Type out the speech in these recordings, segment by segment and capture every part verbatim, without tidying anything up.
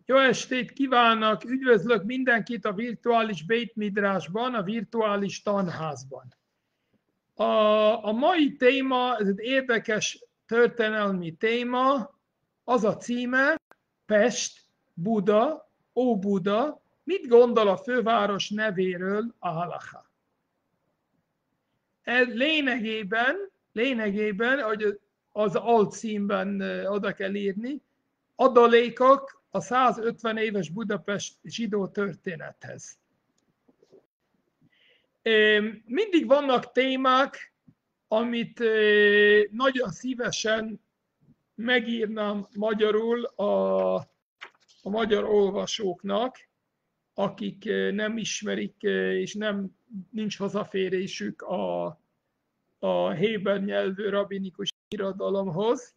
Jó estét kívánok! Üdvözlök mindenkit a virtuális Beit Midrashban, a virtuális tanházban. A, a mai téma, ez egy érdekes történelmi téma, az a címe, Pest, Buda, Ó Buda, mit gondol a főváros nevéről a halacha? Ez lényegében, lényegében, hogy az alcímben oda kell írni, adalékok a százötven éves Budapest zsidó történethez. Mindig vannak témák, amit nagyon szívesen megírnám magyarul a, a magyar olvasóknak, akik nem ismerik és nem, nincs hozzáférésük a, a héber nyelvű rabinikus irodalomhoz,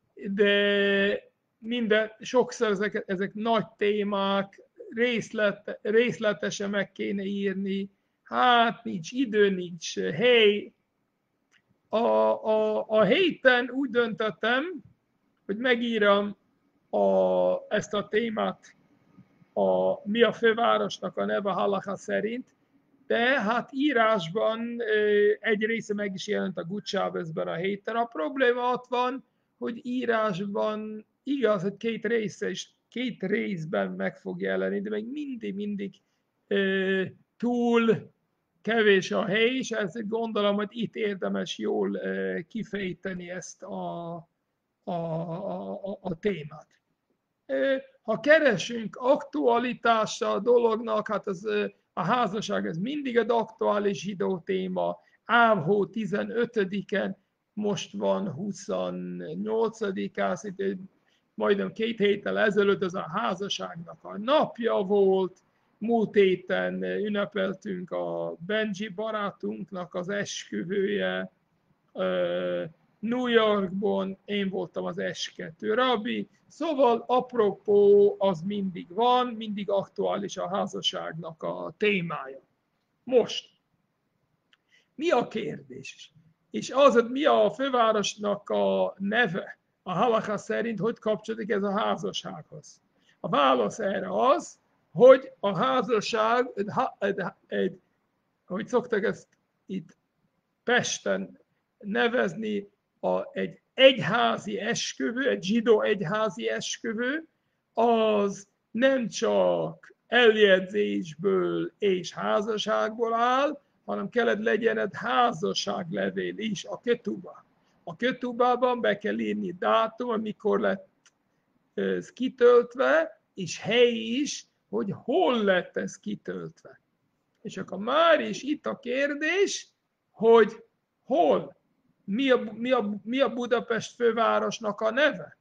de minden, sokszor ezek, ezek nagy témák, részlet, részletesen meg kéne írni, hát nincs idő, nincs hely. A, a, a héten úgy döntöttem, hogy megírom a, ezt a témát, a, mi a fővárosnak a neve halacha szerint, de hát írásban egy része meg is jelent a Good Shabbosban a héten. A probléma ott van, hogy írásban igaz, hogy két része is, két részben meg fog jelenni, de még mindig, mindig e, túl kevés a hely, és ezt gondolom, hogy itt érdemes jól e, kifejteni ezt a, a, a, a témát. E, ha keresünk aktualitása a dolognak, hát az, a házasság ez mindig egy aktuális zsidó téma. Áv-hó tizenötödiken, most van huszonnyolcadikán, majdnem két héttel ezelőtt ez a házasságnak a napja volt, múlt héten ünnepeltünk a Benji barátunknak az esküvője, New Yorkban én voltam az es kettő rabbi, szóval apropó az mindig van, mindig aktuális a házasságnak a témája. Most, mi a kérdés? És az, hogy mi a fővárosnak a neve, a halacha szerint, hogy kapcsolódik ez a házassághoz? A válasz erre az, hogy a házasság, egy, egy, egy, hogy szoktak ezt itt Pesten nevezni, a, egy egyházi esküvő, egy zsidó egyházi esküvő, az nem csak eljegyzésből és házasságból áll, hanem kellett legyen egy házasságlevél is, a ketuba. A ketubában be kell írni dátum, amikor lett ez kitöltve, és hely is, hogy hol lett ez kitöltve. És akkor már is itt a kérdés, hogy hol, mi a, mi a, mi a Budapest fővárosnak a neve?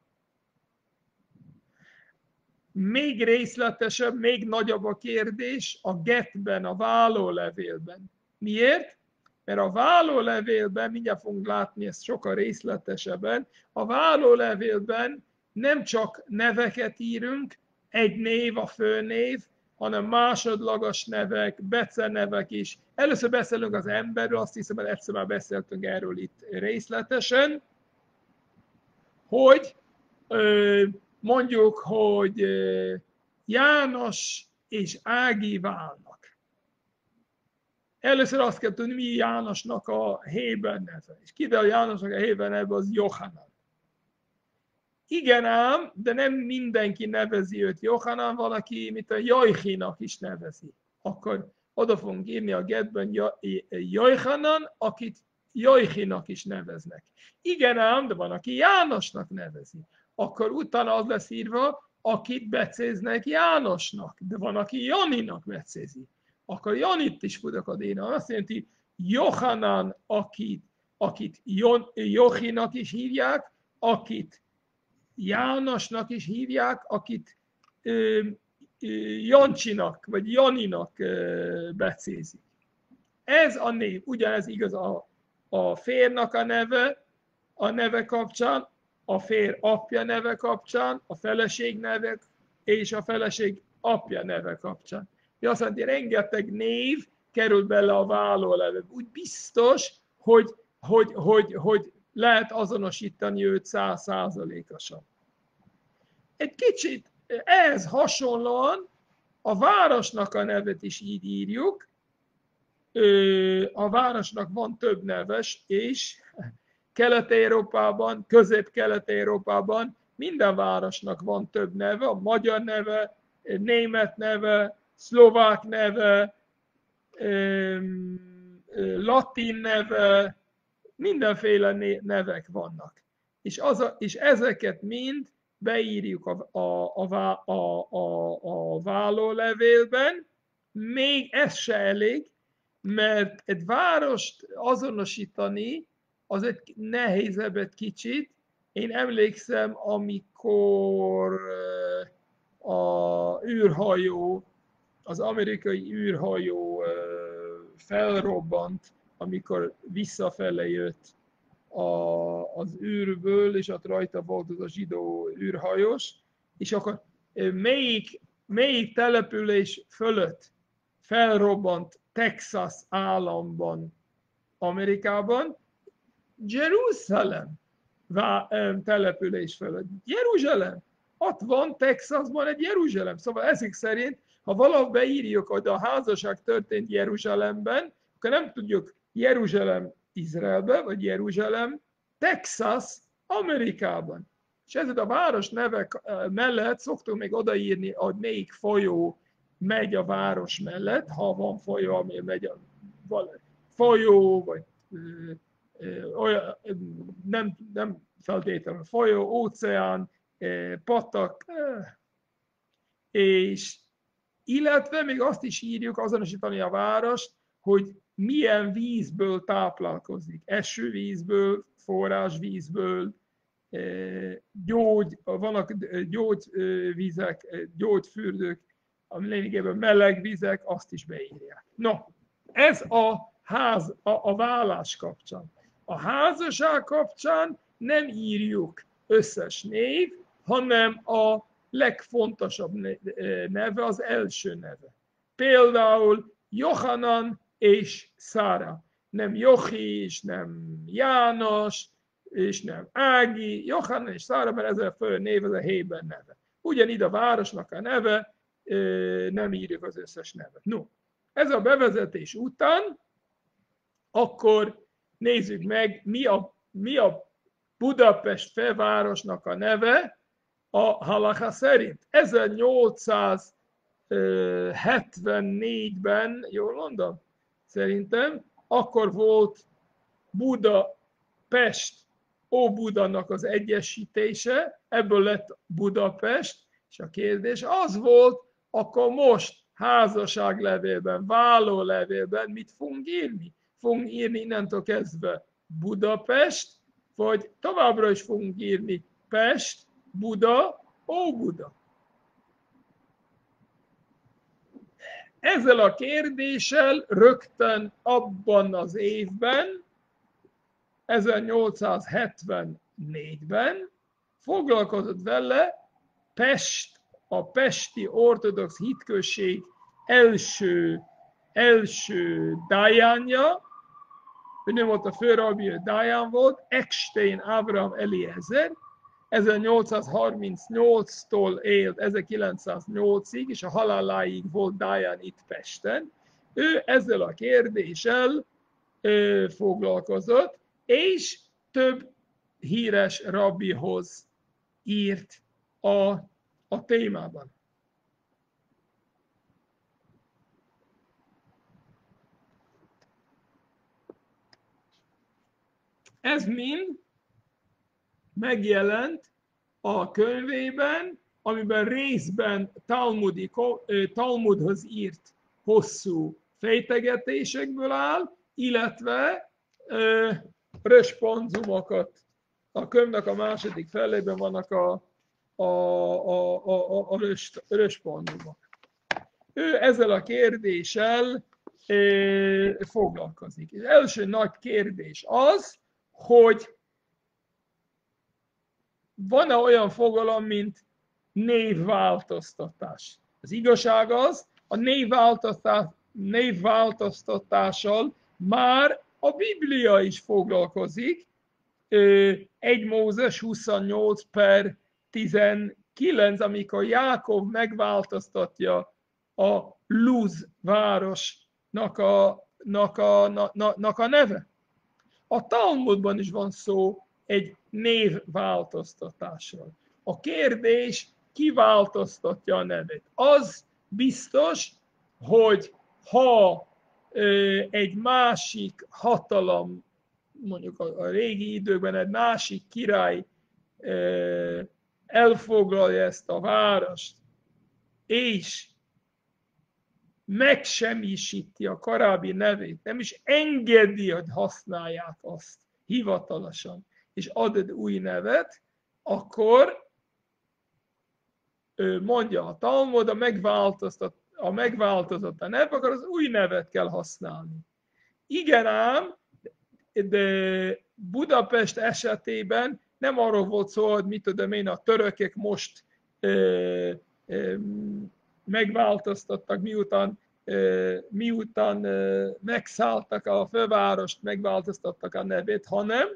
Még részletesebb, még nagyobb a kérdés a getben, a vállólevélben. Miért? Mert a vállólevélben, mindjárt fogunk látni ezt sokkal részletesebben, a vállólevélben nem csak neveket írunk, egy név a főnév, hanem másodlagos nevek, becenevek is. Először beszélünk az emberről, azt hiszem, hogy egyszer már beszéltünk erről itt részletesen, hogy mondjuk, hogy János és Ági válnak. Először azt kell tudni, mi Jánosnak a héber neve. És kiderül, Jánosnak a héber neve az Johanan. Igen ám, de nem mindenki nevezi őt Johanan, valaki, mint a Jajchinak is nevezi. Akkor oda fogunk írni a getben Jajhanan, akit Jajchinak is neveznek. Igen ám, de van, aki Jánosnak nevezi. Akkor utána az lesz írva, akit becéznek Jánosnak, de van, aki Janinak becézi. Akkor Janit is fogok adni. Azt jelenti, Johanan, akit, akit Jochinak is hívják, akit Jánosnak is hívják, akit ö, ö, Jancsinak vagy Janinak ö, becézik. Ez a név, ugyanez igaz a, a férnak a neve, a neve kapcsán, a fér apja neve kapcsán, a feleség neve és a feleség apja neve kapcsán. Mi azt mondja, rengeteg név kerül bele a vállólevélbe. Úgy biztos, hogy, hogy, hogy, hogy lehet azonosítani őt száz százalékosan. Egy kicsit ehhez hasonlóan a városnak a nevet is így írjuk. A városnak van több neves, és Kelet-Európában, Közép-Kelet-Európában minden városnak van több neve, a magyar neve, német neve, szlovák neve, latin neve, mindenféle nevek vannak. És, az a, és ezeket mind beírjuk a, a, a, a, a, a vállólevélben, még ez se elég, mert egy várost azonosítani, az egy nehézebb egy kicsit. Én emlékszem, amikor a űrhajó, az amerikai űrhajó felrobbant, amikor visszafele jött az űrből, és ott rajta volt az a zsidó űrhajós, és akkor melyik, melyik település fölött felrobbant Texas államban, Amerikában, Jeruzsálem település fölött. Jeruzsálem. Ott van Texasban egy Jeruzsálem. Szóval ezek szerint, ha valahol beírjuk, hogy a házasság történt Jeruzsálemben, akkor nem tudjuk Jeruzsálem Izraelbe, vagy Jeruzsálem Texas Amerikában. És ezért a város nevek mellett szoktunk még odaírni, hogy melyik folyó megy a város mellett, ha van folyó, ami megy a folyó, vagy ö, ö, olyan, nem, nem feltétlenül folyó, óceán, ö, patak, ö, és illetve még azt is írjuk, azonosítani a várost, hogy milyen vízből táplálkozik. Esővízből, forrásvízből, gyógy, vannak gyógyvizek, gyógyfürdők, ami lényegében meleg vizek, azt is beírják. No, ez a ház, a, a vállás kapcsán. A házasság kapcsán nem írjuk összes név, hanem a legfontosabb neve, az első neve. Például Johanan és Szára. Nem Jochi, és nem János, és nem Ági, Johanan és Szára, mert ez a fő név, ez a héber neve. Ugyanígy a városnak a neve, nem írjuk az összes nevet. No, ez a bevezetés után, akkor nézzük meg, mi a, mi a Budapest fővárosnak a neve a halacha szerint. ezernyolcszázhetvennégyben, jól mondom, szerintem, akkor volt Budapest, Óbudának az egyesítése, ebből lett Budapest, és a kérdés az volt, akkor most házasságlevélben, vállólevélben mit fogunk írni? Fogunk írni innentől kezdve Budapest, vagy továbbra is fogunk írni Pest, Buda, Óbuda. Ezzel a kérdéssel rögtön abban az évben, ezernyolcszázhetvennégyben foglalkozott vele Pest, a pesti ortodox hitközség első, első dájánja, ő nem volt a főrabbi, ő dáján volt, Eckstein Abraham Eliezer, ezernyolcszázharmincnyolctól élt ezerkilencszáznyolcig, és a haláláig volt dáján itt Pesten. Ő ezzel a kérdéssel ö, foglalkozott, és több híres rabbihoz írt a, a témában. Ez mind megjelent a könyvében, amiben részben Talmudi, Talmudhoz írt hosszú fejtegetésekből áll, illetve ö, responzumokat. A könyvnek a második felében vannak a, a, a, a, a responsumok. Ő ezzel a kérdéssel ö, foglalkozik. Az első nagy kérdés az, hogy van-e olyan fogalom, mint névváltoztatás. Az igazság az, a névváltoztatás, névváltoztatással már a Biblia is foglalkozik. egy Mózes huszonnyolc per kilenc, amikor Jákob megváltoztatja a Luz városnak a, nak a, na, na, nak a neve. A Talmudban is van szó egy névváltoztatásról. A kérdés, ki változtatja a nevét. Az biztos, hogy ha ö, egy másik hatalom, mondjuk a, a régi időkben egy másik király ö, elfoglalja ezt a várost, és megsemmisíti a korábbi nevét, nem is engedi, hogy használják azt hivatalosan, és ad egy új nevet, akkor mondja a Talmud, a megváltoztat, a megváltozott a nev, akkor az új nevet kell használni. Igen ám, de Budapest esetében nem arról volt szó, hogy mit tudom én, a törökök most ö, ö, megváltoztattak, miután, ö, miután ö, megszálltak a fővárost, megváltoztattak a nevét, hanem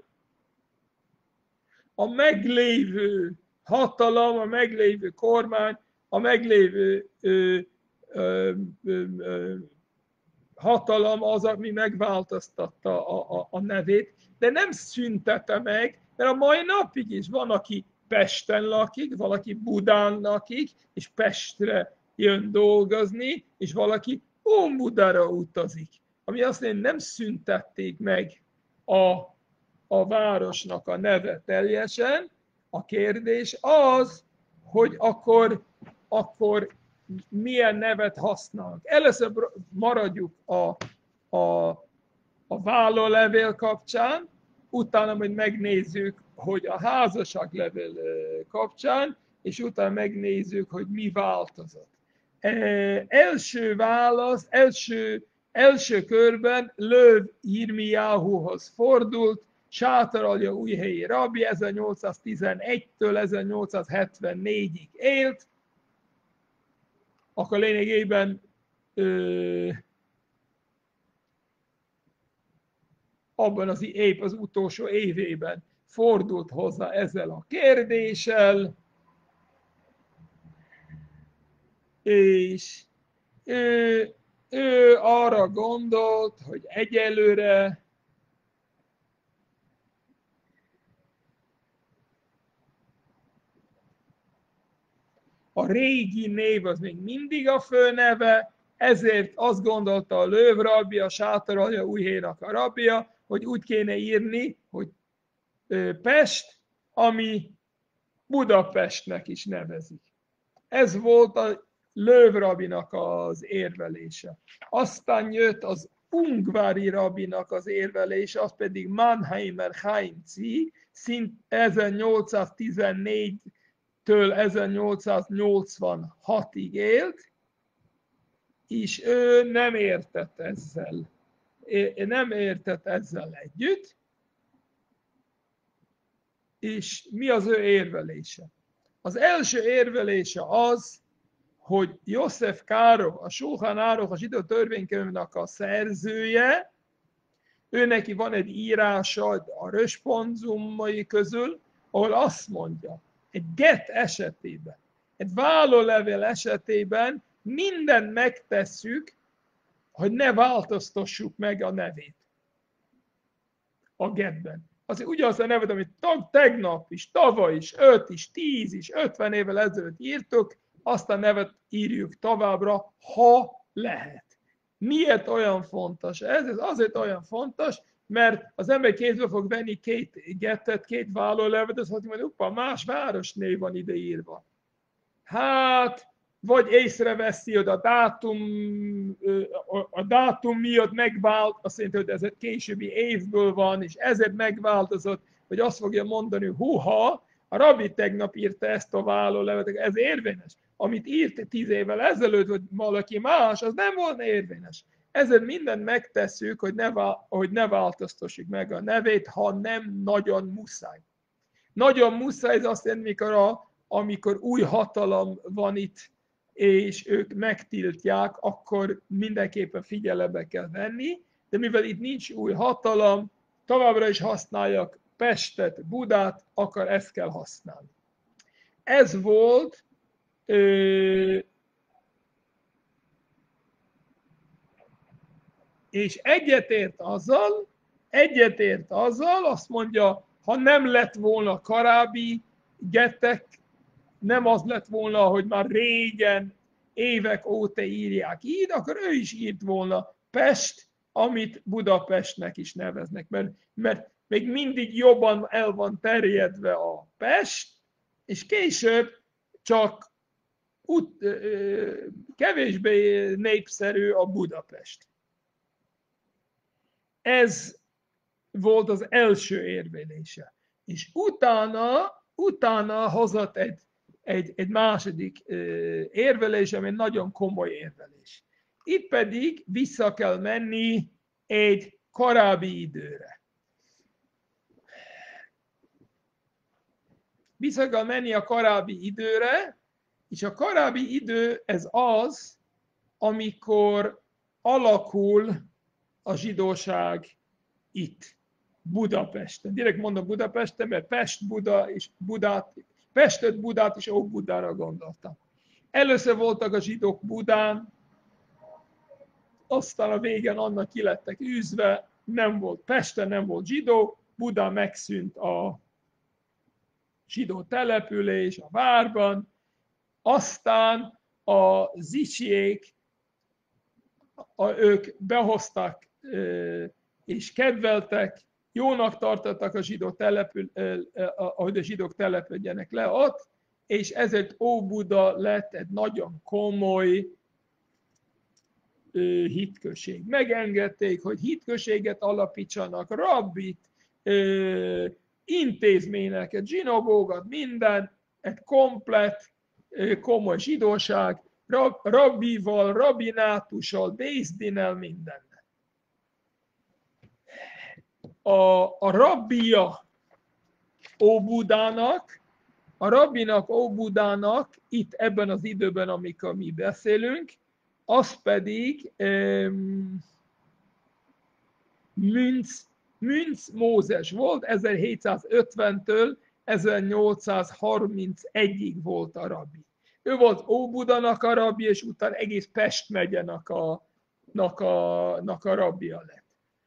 a meglévő hatalom, a meglévő kormány, a meglévő ö, ö, ö, ö, hatalom az, ami megváltoztatta a, a, a nevét, de nem szüntette meg, mert a mai napig is van, aki Pesten lakik, valaki Budán lakik, és Pestre jön dolgozni, és valaki Óbudára utazik. Ami azt mondja, nem szüntették meg a, a városnak a neve teljesen. A kérdés az, hogy akkor, akkor milyen nevet használnak. Először maradjuk a, a, a vállólevél kapcsán, utána majd megnézzük, hogy a házasságlevél kapcsán, és utána megnézzük, hogy mi változott. E, első válasz, első, első körben Löv Jirmijáhuhoz fordult, Sátoralja újhelyi rabbi, ezernyolcszáztizenegytől ezernyolcszázhetvennégyig élt, akkor lényegében ö, abban az épp az utolsó évében fordult hozzá ezzel a kérdéssel, és ő, ő arra gondolt, hogy egyelőre a régi név az még mindig a főneve, ezért azt gondolta a Löv rabbi, a Sátoralja újhénak a rabbia, hogy úgy kéne írni, hogy Pest, ami Budapestnek is nevezik. Ez volt a Löv rabbinak az érvelése. Aztán jött az Ungvári rabbinak az érvelése, az pedig Mannheimer Chaim Tzvi, szint ezernyolcszáztizennégytől ezernyolcszáznyolcvanhatig élt, és ő nem értett ezzel, nem értett ezzel együtt, és mi az ő érvelése? Az első érvelése az, hogy József Karo, a Sulchan Aruch, a zsidó törvénykönyvnek a szerzője, ő neki van egy írása a rösponzumai közül, ahol azt mondja, egy get esetében, egy vállólevél esetében mindent megtesszük, hogy ne változtassuk meg a nevét a getben. Azért ugyanazt a nevet, amit tegnap is, tavaly is, öt is, tíz is, ötven évvel ezelőtt írtuk, azt a nevet írjuk továbbra, ha lehet. Miért olyan fontos ez? Ez azért olyan fontos, mert az ember kézbe fog venni két gettet, két vállólevet, az hogy mondja, uppa, más városnév van ideírva. Hát, vagy észreveszi, hogy a dátum, a dátum miatt megvált, azt jelenti, hogy ez egy későbbi évből van, és ezért megváltozott, hogy azt fogja mondani, huha, a rabbi tegnap írta ezt a vállólevet, ez érvényes. Amit írt tíz évvel ezelőtt, vagy valaki más, az nem volna érvényes. Ezért mindent megtesszük, hogy ne, hogy ne változtassuk meg a nevét, ha nem nagyon muszáj. Nagyon muszáj, ez azt jelenti, amikor, a, amikor új hatalom van itt, és ők megtiltják, akkor mindenképpen figyelembe kell venni, de mivel itt nincs új hatalom, továbbra is használják Pestet, Budát, akkor ezt kell használni. ez volt ö, és egyetért azzal, egyetért azzal, azt mondja, ha nem lett volna Karábi Getek, nem az lett volna, hogy már régen, évek óta írják így, akkor ő is írt volna Pest, amit Budapestnek is neveznek, mert, mert még mindig jobban el van terjedve a Pest, és később csak ut, kevésbé népszerű a Budapest. Ez volt az első érvelése. És utána, utána hozott egy, egy, egy második érvelés, ami nagyon komoly érvelés. Itt pedig vissza kell menni egy korábbi időre. Vissza kell menni a korábbi időre, és a korábbi idő ez az, amikor alakul a zsidóság itt, Budapesten. Direkt mondom Budapesten, mert Pest, Buda és Budát, Pestet, Budát és Óbudára gondoltam. Először voltak a zsidók Budán, aztán a végén annak ki lettek űzve, nem volt Pesten, nem volt zsidó, Budán megszűnt a zsidó település a várban, aztán a zicsiék, a, ők behoztak és kedveltek, jónak tartottak a zsidó települ, ahogy a zsidók telepedjenek le ott, és ezért Óbuda lett egy nagyon komoly hitközség. Megengedték, hogy hitközséget alapítsanak, rabbit, intézményeket, zsinagógat, minden, egy komplett, komoly zsidóság, rabbival, rabbinátussal, bézdinel, minden. A, a rabbia Óbudának, a rabbinak Óbudának itt ebben az időben, amikor mi beszélünk, az pedig um, Münz, Münz Mózes volt, ezerhétszázötventől ezernyolcszázharmincegyig volt a rabbi. Ő volt Óbudának a rabbi, és utána egész Pest megyenek a, nak a, nak a rabbia lett.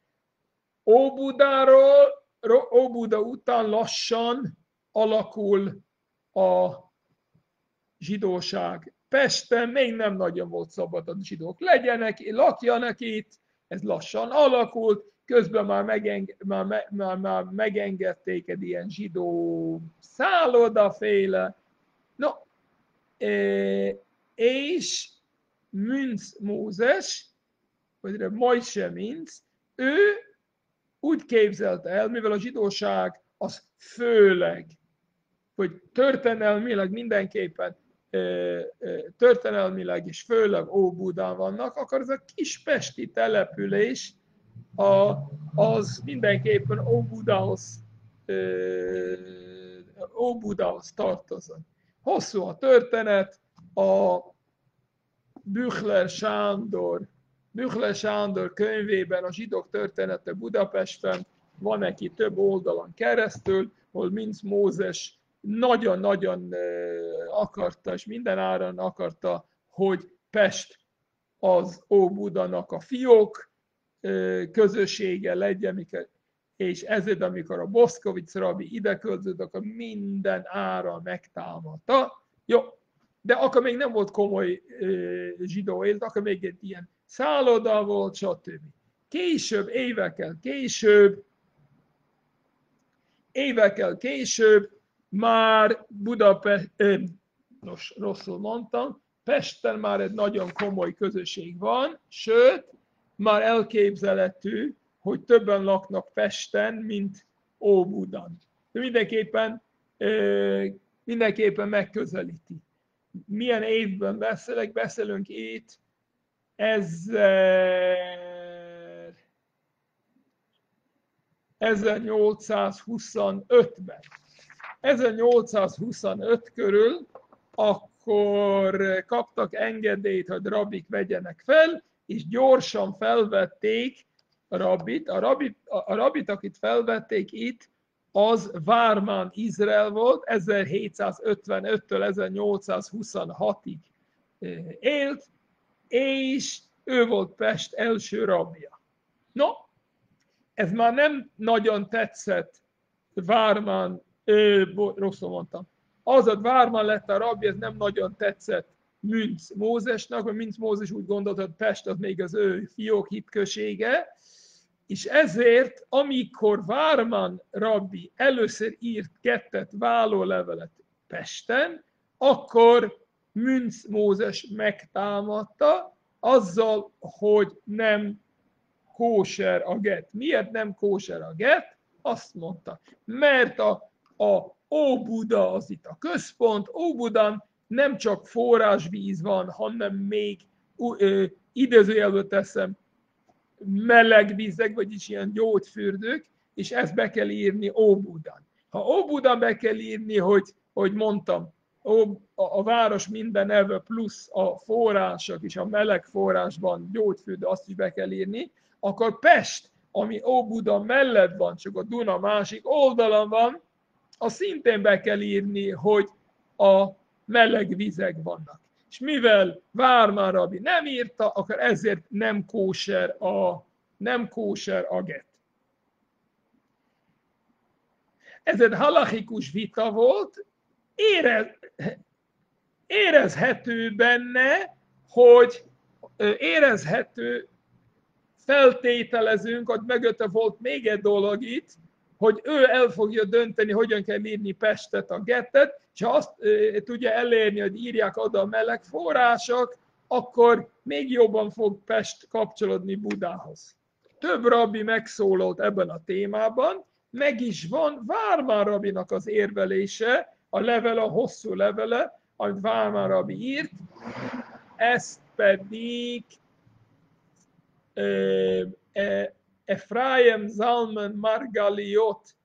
Óbudáról, Óbuda után lassan alakul a zsidóság. Pesten még nem nagyon volt szabad a zsidók legyenek, lakjanak itt, ez lassan alakult, közben már, megeng, már, már, már megengedték egy ilyen zsidó szállodaféle. No, és Münz Mózes, vagy Mojse Münz, ő úgy képzelte el, mivel a zsidóság az főleg, hogy történelmileg mindenképpen történelmileg és főleg Óbudán vannak, akkor ez a kis pesti település a, az mindenképpen Óbudához, Óbudához tartozott. Hosszú a történet, a Büchler Sándor, Büchler Sándor könyvében a zsidók története Budapesten van neki több oldalon keresztül, hol Münz Mózes nagyon-nagyon akarta, és minden áron akarta, hogy Pest az Óbudának a fiók közössége legyen, és ezért, amikor a Boszkovic rabbi ide költözött, akkor minden áron megtámadta. Jó, de akkor még nem volt komoly zsidó élet, akkor még egy ilyen szálloda volt, stb. Később, évekkel később, évekkel később már Budapest, eh, nos, rosszul mondtam, Pesten már egy nagyon komoly közösség van, sőt, már elképzelhető, hogy többen laknak Pesten, mint Óbudán. De mindenképpen, eh, mindenképpen megközelíti. Milyen évben beszélek? Beszélünk itt ezer, ezernyolcszázhuszonötben. ezernyolcszázhuszonöt körül akkor kaptak engedélyt, hogy rabbik vegyenek fel, és gyorsan felvették a rabbit. A rabbit, a rabbit akit felvették itt, az Vármán Izrael volt, ezerhétszázötvenöttől ezernyolcszázhuszonhatig élt, és ő volt Pest első rabja. No, ez már nem nagyon tetszett Vármán, rosszul mondtam, az a Vármán lett a rabja, ez nem nagyon tetszett Münc Mózesnak, mert Münc Mózes úgy gondolta, hogy Pest az még az ő fiók hitkösége, és ezért, amikor Vármán rabbi először írt kettet vállólevelet Pesten, akkor Münc Mózes megtámadta azzal, hogy nem kóser a get. Miért nem kóser a get? Azt mondta, mert a, a Óbuda az itt a központ, Óbudan nem csak forrásvíz van, hanem még ö, idézőjelbe teszem, meleg vizek, vagyis ilyen gyógyfürdők, és ezt be kell írni Óbudan. Ha Óbudan be kell írni, hogy, hogy mondtam, a város minden neve plusz a források, és a meleg forrásban gyógyfürdő, azt is be kell írni, akkor Pest, ami Óbuda mellett van, csak a Duna másik oldalon van, azt szintén be kell írni, hogy a meleg vizek vannak. És mivel Vármán rabbi nem írta, akkor ezért nem kóser a, nem kóser a get. Ez egy halachikus vita volt, érez, érezhető benne, hogy érezhető, feltételezünk, hogy mögötte volt még egy dolog itt, hogy ő el fogja dönteni, hogyan kell írni Pestet, a gettet, és ha azt e, tudja elérni, hogy írják oda a meleg források, akkor még jobban fog Pest kapcsolódni Budához. Több rabbi megszólalt ebben a témában, meg is van Vármán rabbinak az érvelése, a levele, a hosszú levele, amit Vármán rabbi írt, ezt pedig e, e, Efraim Zalman Margaliot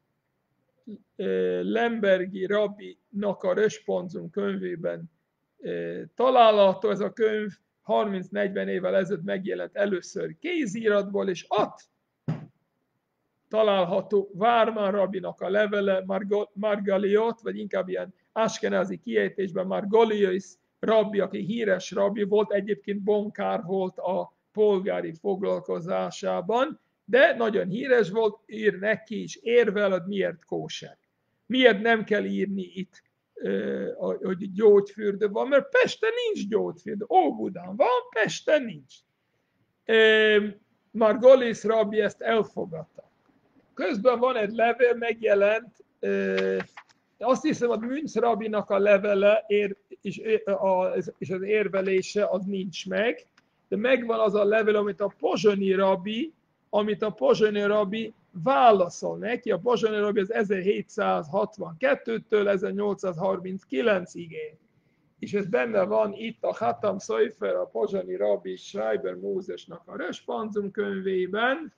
Lembergi rabbinak a Responzum könyvében található. Ez a könyv harminc-negyven évvel ezelőtt megjelent először kéziratból, és ott található Vármán rabbinak a levele, Margaliot, vagy inkább ilyen áskenázi kiejtésben Margolius rabbi, aki híres rabbi volt, egyébként bonkár volt a polgári foglalkozásában, de nagyon híres volt, ír neki is érvel, hogy miért kóser. Miért nem kell írni itt, hogy gyógyfürdő van, mert Pesten nincs gyógyfürdő. Óbudán van, Pesten nincs. Margolis rabbi ezt elfogadta. Közben van egy levél, megjelent, azt hiszem, hogy Münc rabbinak a levele és az érvelése az nincs meg, de megvan az a levél, amit a pozsonyi rabbi, amit a pozsonyi rabbi válaszol neki. A pozsonyi rabbi az ezerhétszázhatvankettőtől ezernyolcszázharminckilencig él. És ez benne van itt a Hatam Sofer, a pozsonyi rabbi Schreiber Mózesnak a Responzum könyvében.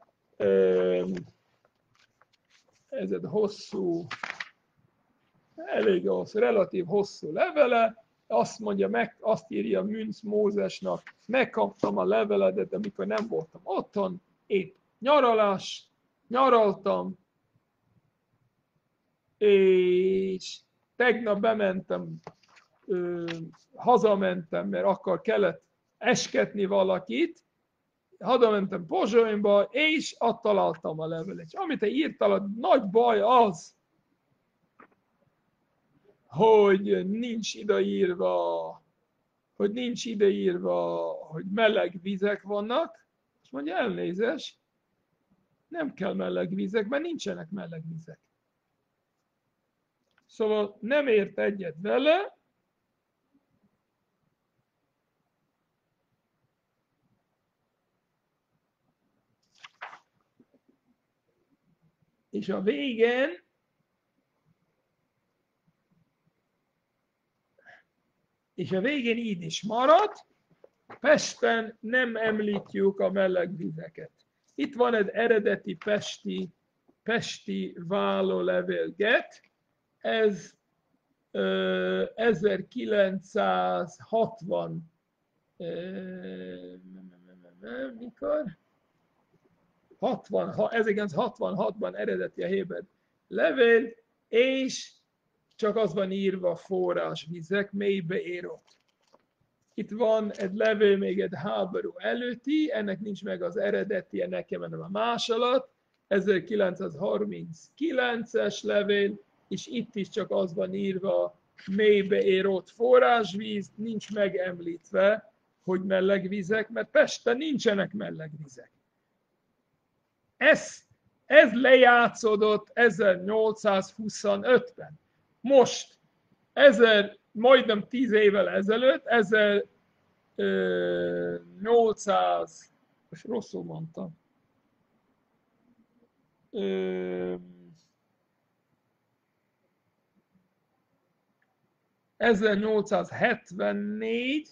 Ez egy hosszú, elég hosszú, relatív hosszú levele. Azt mondja, meg, azt írja Münc Mózesnak, megkaptam a leveledet, amikor nem voltam otthon, épp nyaralás, nyaraltam, és tegnap bementem, ö, hazamentem, mert akkor kellett esketni valakit, hazamentem Pozsonyba, és ott találtam a levelet. És amit te írtál, a nagy baj az, hogy nincs ideírva, hogy nincs ideírva, hogy meleg vizek vannak, és mondja, elnézés, nem kell meleg vizek, mert nincsenek meleg vizek. Szóval nem ért egyet vele, és a végén és a végén így is maradt, Pesten nem említjük a meleg vizeket. Itt van egy eredeti pesti, pesti vállólevél-get, ez ö, ezerkilencszázhatvan, ö, mikor? hatvan, ezerkilencszázhatvanhatban eredeti a Héber levél, és csak az van írva forrásvizek, mélybe ér ott. Itt van egy levél még egy háború előtti, ennek nincs meg az eredetie nekem, hanem a másolat, ezerkilencszázharminckilences levél, és itt is csak az van írva, mélybe ér ott forrásvíz, nincs megemlítve, hogy meleg vizek, mert Pesten nincsenek meleg vizek. Ez, ez lejátszódott ezernyolcszázhuszonötben. Most, ezer, majdnem tíz évvel ezelőtt, ezernyolcszáz, most rosszul mondtam, ezernyolcszázhetvennégy,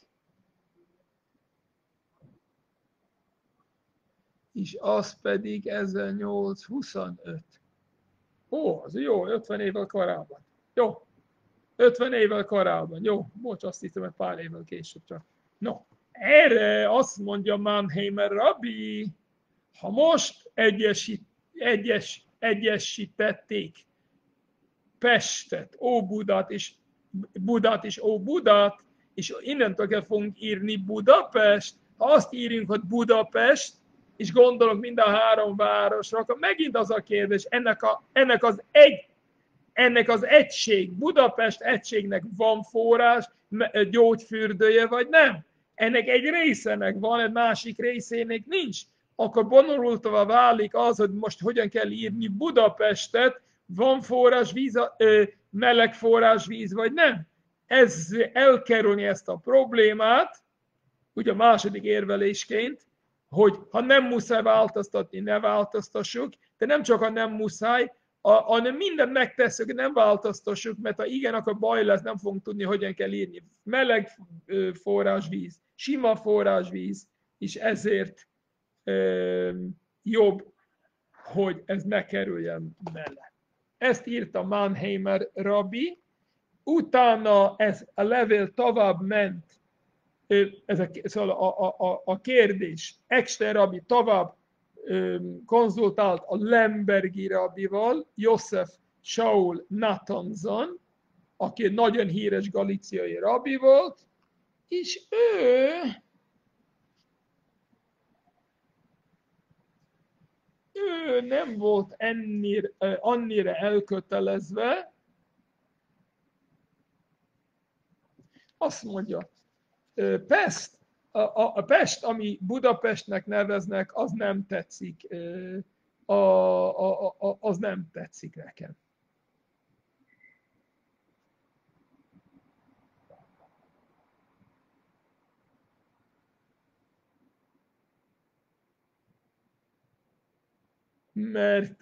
és az pedig ezernyolcszázhuszonöt. Ó, az jó, ötven évvel korábban. Jó, ötven évvel korábban. Jó, bocs, azt hittem, hogy pár évvel később csak. No, erre azt mondja Mannheimer rabbi, ha most egyesít, egyes, egyesítették Pestet, Óbudat és Budát és Óbudat, és innentől kell fogunk írni Budapest. Ha azt írjunk, hogy Budapest, és gondolok mind a három városra, akkor megint az a kérdés, ennek, a, ennek, az, egy, ennek az egység, Budapest egységnek van forrás, gyógyfürdője, vagy nem? Ennek egy részének van, egy másik részének nincs. Akkor bonyolultva válik az, hogy most hogyan kell írni Budapestet, van forrásvíz, meleg forrásvíz, vagy nem? Ez elkerülni ezt a problémát, ugye a második érvelésként, hogy ha nem muszáj változtatni, ne változtassuk, de nem csak ha nem muszáj, hanem mindent megtesszük, nem változtassuk, mert ha igen, akkor baj lesz, nem fogunk tudni, hogyan kell írni. Meleg forrásvíz, sima forrásvíz, és ezért jobb, hogy ez ne kerüljen bele. Ezt írta Mannheimer rabbi, utána ez a levél tovább ment, ez a, szóval a, a, a kérdés, Eckstein rabbi tovább konzultált a Lembergi rabbival, Josef Shaul Nathanson, aki egy nagyon híres galíciai rabbi volt, és ő ő nem volt ennyire, annyira elkötelezve, azt mondja, Pest, a, a, a Pest, ami Budapestnek neveznek, az nem tetszik, a, a, a, az nem tetszik nekem. Mert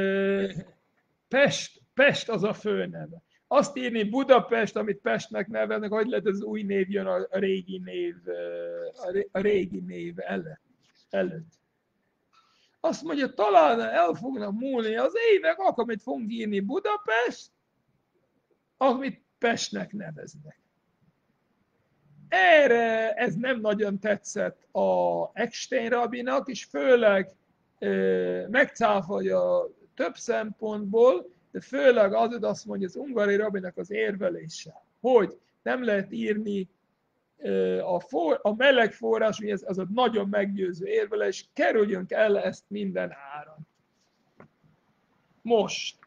Pest, Pest az a főneve. Azt írni Budapest, amit Pestnek neveznek, hogy lehet az új név jön a régi név, a régi név előtt. Azt mondja, talán el fognak múlni az évek, akkor amit fogunk írni Budapest, amit Pestnek neveznek. Erre ez nem nagyon tetszett a Eckstein rabbinak, és főleg megcáfolja több szempontból, de főleg az, hogy azt mondja az ungari rabbinak az érvelése, hogy nem lehet írni a, for, a meleg forrás, ez az a nagyon meggyőző érvelés, kerüljünk el ezt minden áron. Most.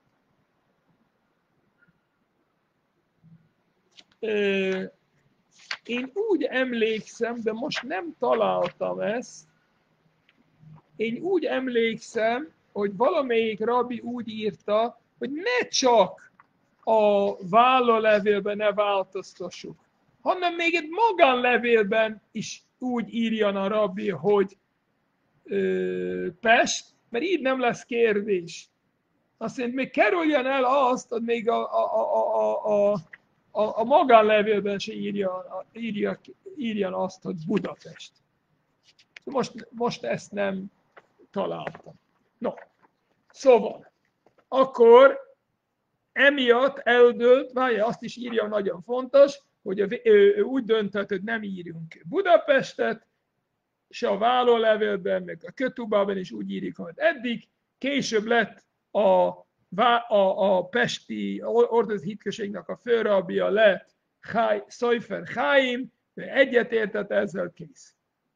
Én úgy emlékszem, de most nem találtam ezt, én úgy emlékszem, hogy valamelyik rabbi úgy írta, hogy ne csak a vállólevélben ne változtassuk, hanem még egy magánlevélben is úgy írjan a rabbi, hogy ö, Pest, mert így nem lesz kérdés. Azt mondja, még kerüljen el azt, hogy még a, a, a, a, a, a magánlevélben se írjan, írja, írjan azt, hogy Budapest. Most, most ezt nem találtam. No, szóval, akkor emiatt eldőlt, várja, azt is írja, nagyon fontos, hogy ő, ő úgy döntött, hogy nem írjunk Budapestet, se a vállólevélben, meg a Ketubában is úgy írjuk, hogy eddig, később lett a a, a pesti ortodox hitközségnek a főrabja lett Szajfer Chaim, egyetértett, ezzel kész.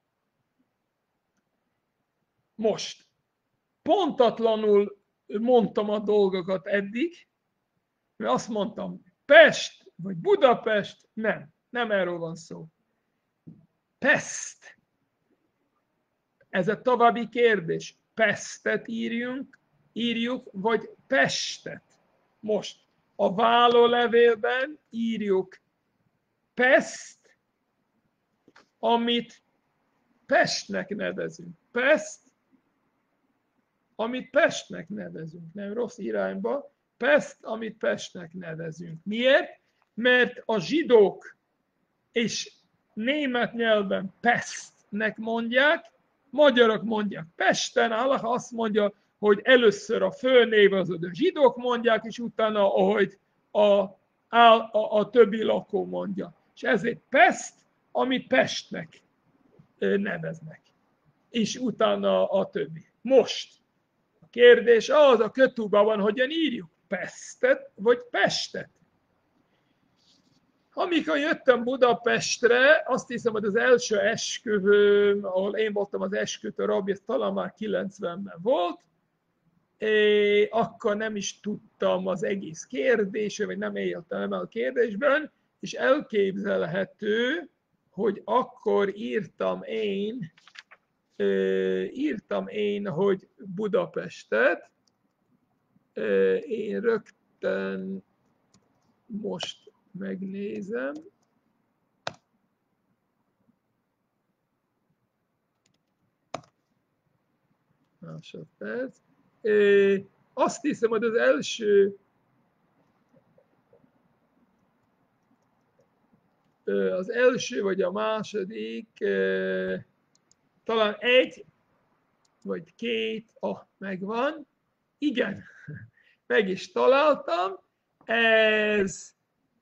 Most, pontatlanul mondtam a dolgokat eddig, mert azt mondtam, Pest vagy Budapest, nem, nem erről van szó. Pest. Ez a további kérdés. Pestet írjunk, írjuk, vagy Pestet. Most a vállólevélben írjuk Pest, amit Pestnek nevezünk. Pest, amit Pestnek nevezünk. Nem rossz irányba. Pest, amit Pestnek nevezünk. Miért? Mert a zsidók és német nyelven Pestnek mondják, magyarok mondják Pesten, Allah azt mondja, hogy először a főnév az a zsidók mondják, és utána, ahogy a, a, a, a többi lakó mondja. És ezért Pest, amit Pestnek neveznek. És utána a többi. Most a kérdés az, a kötúbában hogyan írjuk? Pestet vagy Pestet? Amikor jöttem Budapestre, azt hiszem, hogy az első esküvőm, ahol én voltam az eskütő rabbi, ez talán már kilencvenben volt, és akkor nem is tudtam az egész kérdésről, vagy nem éltem el a kérdésben, és elképzelhető, hogy akkor írtam én, írtam én, hogy Budapestet, én rögtön most megnézem. Másodperc. Azt hiszem, hogy az első az első vagy a második talán egy vagy két, ah, megvan. Igen, meg is találtam. Ez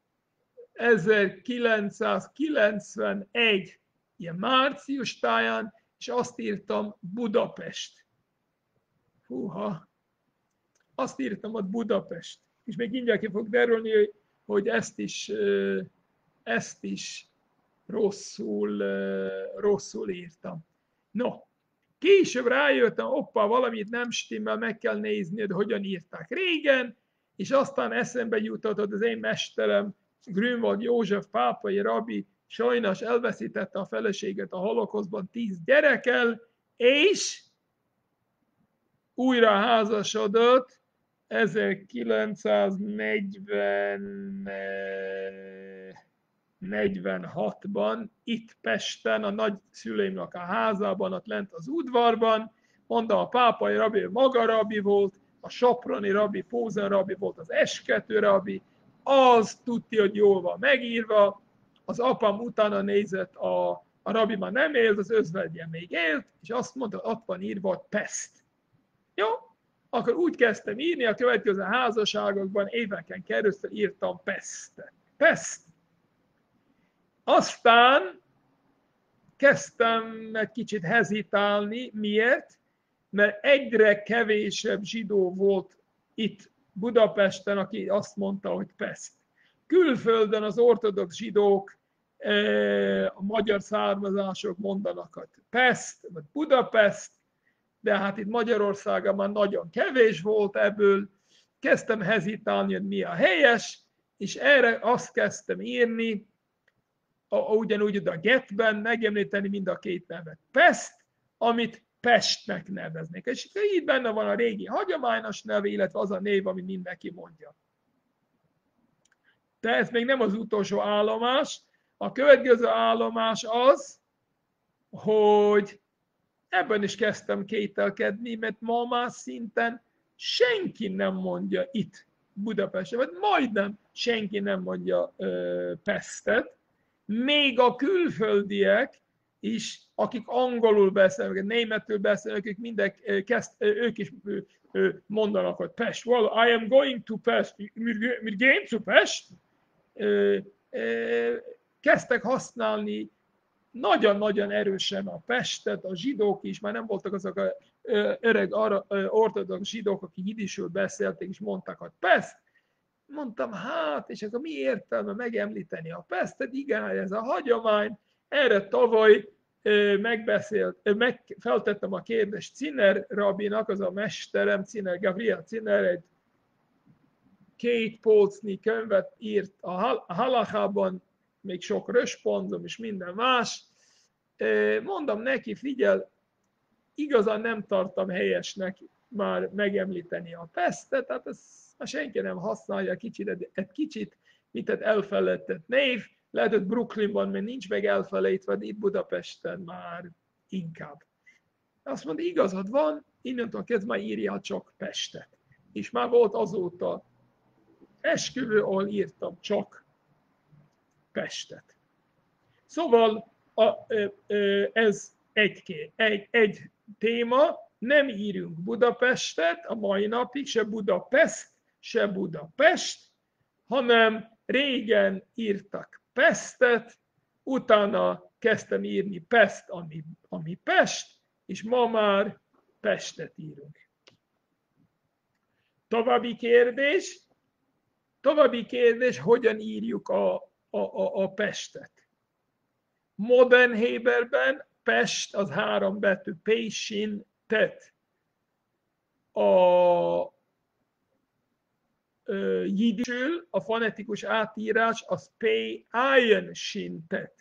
ezerkilencszázkilencvenegy ilyen március táján, és azt írtam Budapest. Húha, azt írtam ott Budapest. És még mindjárt ki fog derülni, hogy ezt is, ezt is rosszul, rosszul írtam. No, később rájöttem, hoppá, valamit nem stimmel, meg kell nézni, hogy hogyan írták régen, és aztán eszembe jutott az én mesterem, Grünwald József pápai rabbi, sajnos elveszítette a feleséget a holokoszban tíz gyerekkel, és újra házasodott ezerkilencszáznegyvenhatban itt Pesten, a nagyszüleimnek a házában, ott lent az udvarban. Mondta, a pápai rabbi maga rabbi volt, a soproni rabbi, Pózen rabbi volt az eskető rabbi, az tudja, hogy jól van megírva, az apám utána nézett, a, a rabbi már nem élt, az özvegye még élt, és azt mondta, ott van írva, hogy Pest. Jó? Akkor úgy kezdtem írni, a következő házasságokban éveken keresztül írtam Pestet. Pest. Aztán kezdtem egy kicsit hezitálni. Miért? Mert egyre kevésebb zsidó volt itt Budapesten, aki azt mondta, hogy Pest. Külföldön az ortodox zsidók, a magyar származások mondanak, hogy Pest, vagy Budapest, de hát itt Magyarországon már nagyon kevés volt ebből. Kezdtem hezitálni, hogy mi a helyes, és erre azt kezdtem írni, ugyanúgy a getben megemlíteni mind a két nevet. Pest, amit Pestnek neveznék. És így benne van a régi hagyományos neve, illetve az a név, amit mindenki mondja. De ez még nem az utolsó állomás. A következő állomás az, hogy ebben is kezdtem kételkedni, mert ma már szinten senki nem mondja itt Budapesten, vagy majdnem senki nem mondja ö, Pestet. Még a külföldiek is, akik angolul beszélnek, németül beszélnek, ők, mindek, kezd, ők is mondanak, hogy Pest. Well, I am going to Pest. We're going to Pest. Kezdtek használni nagyon-nagyon erősen a Pestet, a zsidók is, már nem voltak azok a öreg ortodox zsidók, akik jiddisül beszélték, és mondtak, hogy Pest. Mondtam, hát, és akkor mi értelme megemlíteni a Pestet? Igen, ez a hagyomány. Erre tavaly megbeszélt, meg, feltettem a kérdést Zinner rabinak, az a mesterem, Zinner, Gabriel Zinner, egy két polcnyi könyvet írt a halachában, még sok röspondom és minden más. Mondom neki, figyel, igazán nem tartom helyesnek már megemlíteni a Pestet, tehát ezt senki nem használja, kicsit, egy kicsit, mint egy elfelejtett név, lehet, hogy Brooklynban még nincs meg elfelejtve, de itt Budapesten már inkább. Azt mondja, igazad van, innentől kezdve már írja csak Pestet. És már volt azóta esküvő, ahol írtam csak Pestet. Szóval a, ez egy, egy, egy téma, nem írunk Budapestet a mai napig, se Budapest, se Budapest, hanem régen írtak Pestet, utána kezdtem írni Pest, ami, ami Pest, és ma már Pestet írunk. További kérdés, további kérdés, hogyan írjuk a, a, a, a Pestet. Modern Héberben Pest az három betű, P, Sin, Tet. A jiddisül a fonetikus átírás az P, Ayin, Sin, Tet.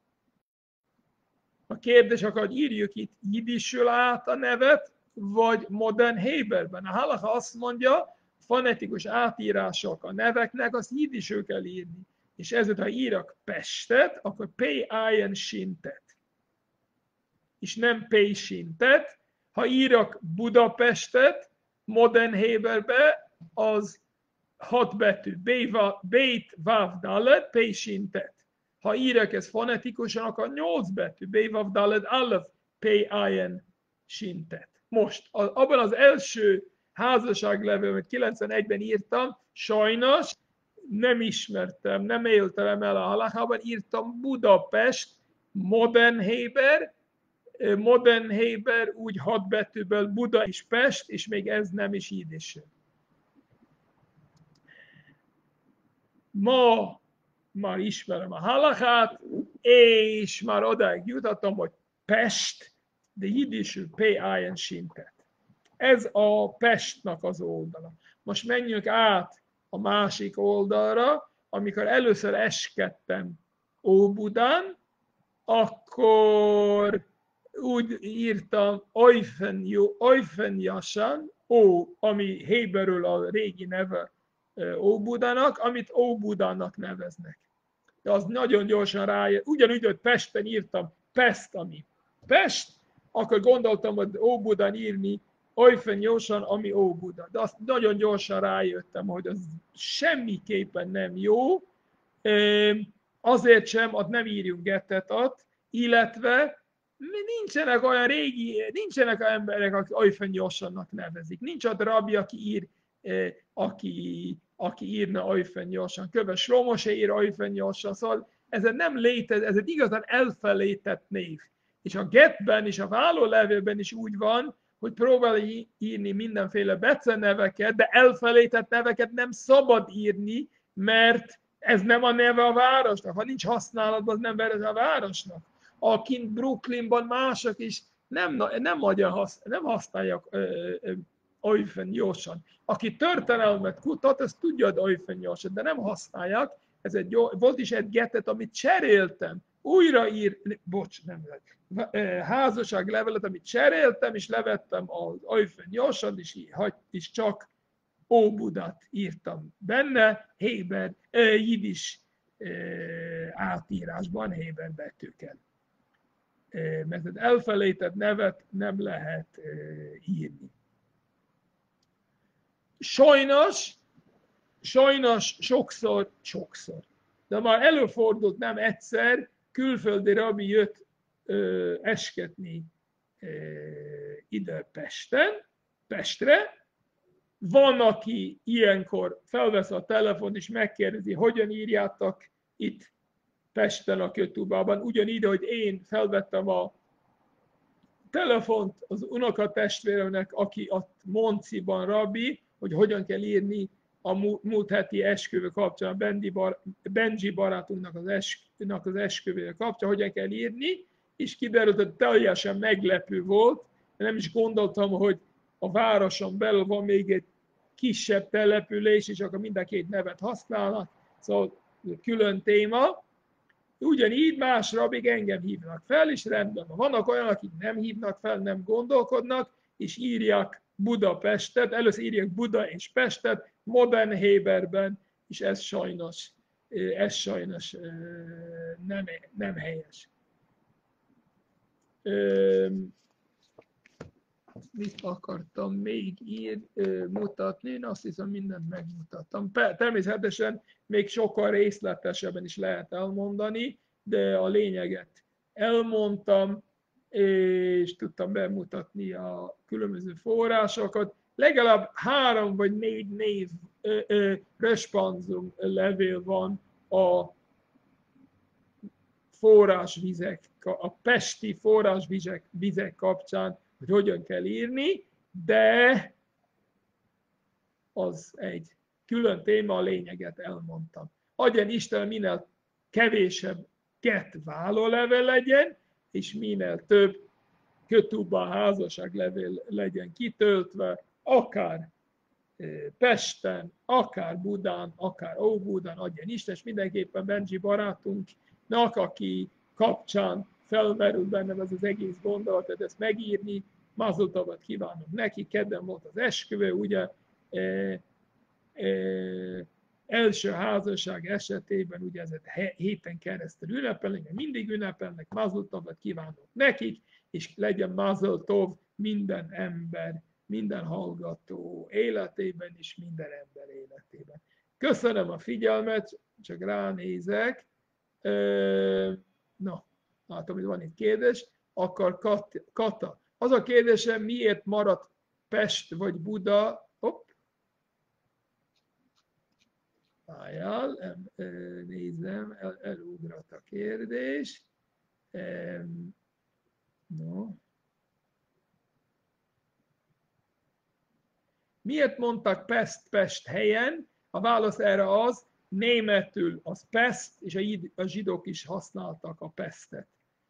A kérdés, akkor írjuk itt jiddisül át a nevet, vagy modern Héberben. A halacha azt mondja, fonetikus átírások a neveknek, azt jiddisül kell írni. És ezért, ha írok Pestet, akkor P, Ayin, Sin, Tet. És nem P, Sin, Tet. Ha írok Budapestet, modern Héberbe, az hat betű, Beit, Vav, Dalet, P, Sin, Tet. Ha írok ezt fonetikusan, akkor nyolc betű, Beit, Vav, Dalet, Aleph, P, Ayin, Sin, Tet. Most, abban az első házasságlevél, amit kilencvenegyben írtam, sajnos nem ismertem, nem éltem el a halachában, írtam Budapest, modern Héber, modern Héber úgy hat betűből Buda és Pest, és még ez nem is jiddisül. Ma már ismerem a halachát, és már odáig jutottam, hogy Pest, de jiddisül P, Ayin, Sin, Tet. Ez a Pestnak az oldala. Most menjünk át a másik oldalra, amikor először eskedtem Óbudán, akkor úgy írtam Oifenjasan, Ó, ami héberül a régi neve Óbudának, amit Óbudának neveznek. De az nagyon gyorsan rájött. Ugyanúgy, hogy Pesten írtam Pest, ami Pest, akkor gondoltam, hogy Óbudán írni Oifenjasan, ami Óbuda. De azt nagyon gyorsan rájöttem, hogy az semmiképpen nem jó. Azért sem, ott nem írjunk gettetat, illetve nincsenek olyan régi, nincsenek olyan emberek, akik Oifenjasannak nevezik. Nincs ott rabbi, aki ír, aki, aki írna Oifenjasan. Köves Shlomo se ír Oifenjasan, szóval ez nem létezik, ez egy igazán elfelejtett név. És a getben és a vállólevélben is úgy van, hogy próbál írni mindenféle beceneveket, de elfelejtett neveket nem szabad írni, mert ez nem a neve a városnak. Ha nincs használatban, az nem vere a városnak. A kint Brooklynban mások is nem, nem, hasz, nem használják Oifenjasan. Aki történelmet kutat, az tudja, hogy Oifenjasan, de nem használják. Ez egy jó, volt is egy gettet, amit cseréltem. Újra ír, bocs, nem házasságlevelet, amit cseréltem, és levettem az Oifenjasan, és, és csak Óbudát írtam benne, Héber, eh, jiddis eh, átírásban, Héber betűkkel. Eh, mert az elfelejtett nevet nem lehet eh, írni. Sajnos, sajnos sokszor, sokszor, de már előfordult nem egyszer, külföldi rabbi jött ö, esketni ö, ide Pesten, Pestre. Van, aki ilyenkor felvesz a telefon és megkérdezi, hogyan írjátok itt Pesten a Ketubában. Ugyanígy, hogy én felvettem a telefont az unokatestvéremnek, aki a Monciban rabbi, hogy hogyan kell írni a múlt heti esküvő kapcsán, a Benji, bar, Benji barátunknak az, esküvőnek az esküvője kapcsán, hogyan kell írni, és kiderült, hogy teljesen meglepő volt, nem is gondoltam, hogy a városon belül van még egy kisebb település, és akkor mind a két nevet használnak, szóval külön téma. Ugyanígy más rabik engem hívnak fel, és rendben van. Vannak olyanok, akik nem hívnak fel, nem gondolkodnak, és írják Budapestet, először írják Buda és Pestet, modern Héberben, és ez sajnos, ez sajnos nem, nem helyes. Mit akartam még ír, mutatni? Én azt hiszem, mindent megmutattam. Természetesen még sokkal részletesebben is lehet elmondani, de a lényeget elmondtam, és tudtam bemutatni a különböző forrásokat. Legalább három vagy négy név responzum levél van a forrásvizek, a pesti forrásvizek vizek kapcsán, hogy hogyan kell írni, de az egy külön téma, a lényeget elmondtam. Adjon Isten, minél kevésebb get vállólevél legyen, és minél több kötúba házasságlevél legyen kitöltve, akár Pesten, akár Budán, akár Óbudán, adjon Isten, és mindenképpen Benji barátunknak, aki kapcsán felmerül bennem ez az egész gondolat, tehát ezt megírni, Mazel Tovat kívánok neki, kedden volt az esküvő, ugye, e, e, első házasság esetében, ugye ezet héten keresztül ünnepelnek, mindig ünnepelnek, Mazel Tovat kívánok nekik, és legyen Mazel Tov minden ember, minden hallgató életében, és minden ember életében. Köszönöm a figyelmet, csak ránézek. E, na, látom, hogy van itt kérdés. Akkor Kata. Az a kérdésem, miért maradt Pest vagy Buda? Hopp. Várjál, nézem, el, elugrott a kérdés. No. Miért mondtak Pest Pest helyen? A válasz erre az, németül az Pest, és a zsidók is használtak a Pestet.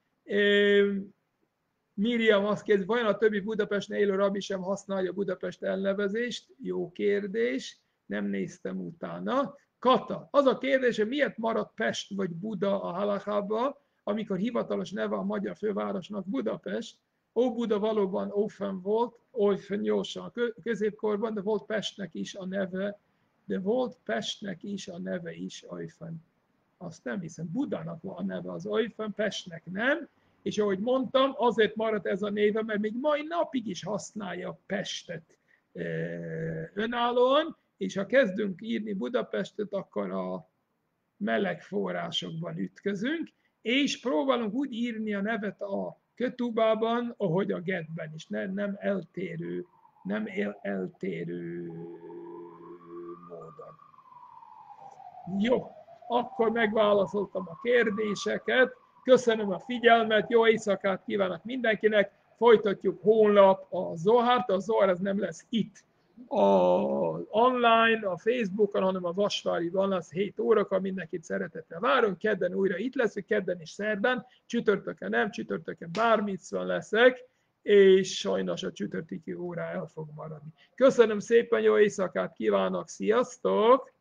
Miriam azt kérdezi, vajon a többi Budapesten élő rabbi sem használja Budapest elnevezést? Jó kérdés, nem néztem utána. Kata, az a kérdés, hogy miért maradt Pest vagy Buda a halakhába, amikor hivatalos neve a magyar fővárosnak Budapest. Óbuda valóban Ófen volt, Ófen jósan középkorban, de volt Pestnek is a neve, de volt Pestnek is a neve is Ófen. Azt nem hiszem, Budának van a neve az Ófen, Pestnek nem. És ahogy mondtam, azért maradt ez a néve, mert még mai napig is használja Pestet önállóan, és ha kezdünk írni Budapestet, akkor a meleg forrásokban ütközünk, és próbálunk úgy írni a nevet a kötúbában, ahogy a getben is, nem, nem eltérő, nem el, eltérő módon. Jó, akkor megválaszoltam a kérdéseket. Köszönöm a figyelmet, jó éjszakát kívánok mindenkinek, folytatjuk holnap a Zohart, a Zohar ez nem lesz itt az online, a Facebookon, hanem a Vasváriban lesz hét órakor, mindenkit szeretettel várunk, kedden újra itt leszünk, kedden és szerdán, csütörtökön nem, csütörtökön bármit leszek, és sajnos a csütörtöki órá el fog maradni. Köszönöm szépen, jó éjszakát kívánok, sziasztok!